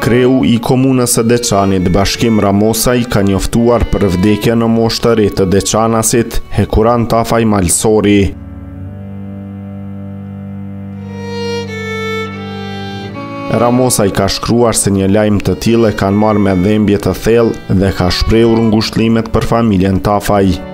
Kreu i komunës së Deçanit, Bashkim Ramosaj, ka njoftuar për vdekje në moshë të re të deçanasit Hekuran Tafaj Malsori. Ramosaj ka shkruar se një lajm të tillë e kanë marrë me dhimbje të thellë dhe ka shprehur ngushëllimet për familjen Tafaj.